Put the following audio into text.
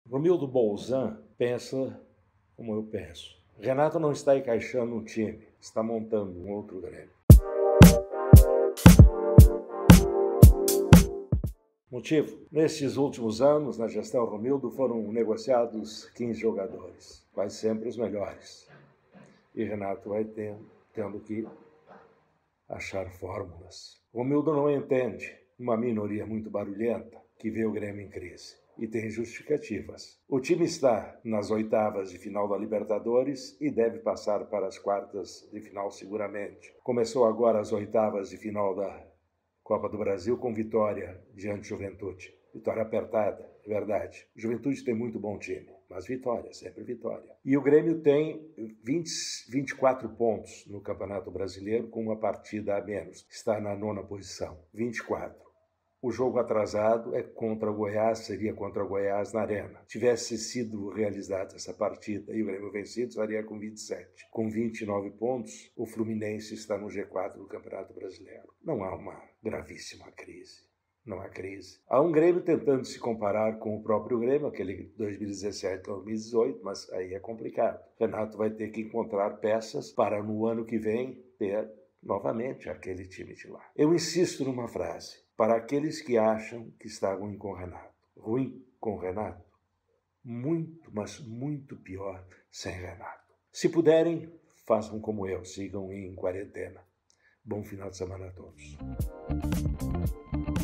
Romildo Bolzan pensa como eu penso. Renato não está encaixando um time, está montando um outro Grêmio. Motivo? Nestes últimos anos, na gestão Romildo, foram negociados 15 jogadores, quase sempre os melhores. E Renato vai tendo que achar fórmulas. Romildo não entende uma minoria muito barulhenta que vê o Grêmio em crise. E tem justificativas. O time está nas oitavas de final da Libertadores e deve passar para as quartas de final seguramente. Começou agora as oitavas de final da Copa do Brasil com vitória diante do Juventude. Vitória apertada, é verdade. O Juventude tem muito bom time, mas vitória, sempre vitória. E o Grêmio tem 24 pontos no Campeonato Brasileiro com uma partida a menos. Está na 9ª posição, 24. O jogo atrasado é contra o Goiás, seria contra o Goiás na Arena. Tivesse sido realizada essa partida e o Grêmio vencido, estaria com 27. Com 29 pontos, o Fluminense está no G4 do Campeonato Brasileiro. Não há uma gravíssima crise. Não há crise. Há um Grêmio tentando se comparar com o próprio Grêmio, aquele 2017-2018, mas aí é complicado. Renato vai ter que encontrar peças para no ano que vem ter novamente aquele time de lá. Eu insisto numa frase. Para aqueles que acham que está ruim com o Renato, muito, mas muito pior sem Renato. Se puderem, façam como eu, sigam em quarentena. Bom final de semana a todos.